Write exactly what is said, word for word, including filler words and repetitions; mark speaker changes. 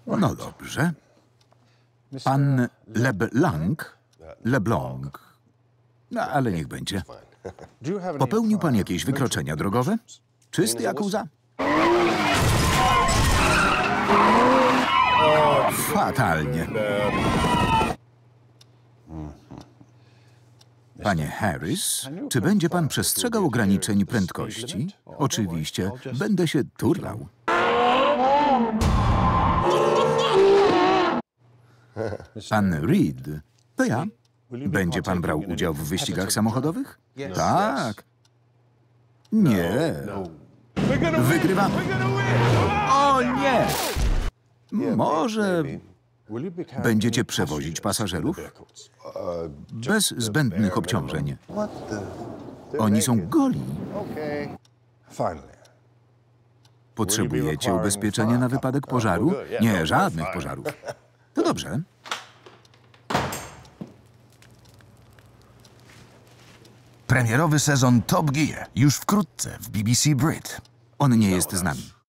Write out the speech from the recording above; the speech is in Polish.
Speaker 1: No dobrze. Pan LeBlanc? LeBlanc. No, ale niech będzie. Popełnił pan jakieś wykroczenia drogowe? Czysty jak łza? Fatalnie. Panie Harris, czy będzie pan przestrzegał ograniczeń prędkości? Oczywiście, będę się turlał. Pan Reed, to ja. Będzie pan brał udział w wyścigach samochodowych? Tak. Nie. Wygrywamy. O nie! Może będziecie przewozić pasażerów? Bez zbędnych obciążeń. Oni są goli. Potrzebujecie ubezpieczenia na wypadek pożaru? Nie, żadnych pożarów. To dobrze.
Speaker 2: Premierowy sezon Top Gear już wkrótce w B B C Brit.
Speaker 1: On nie jest z nami.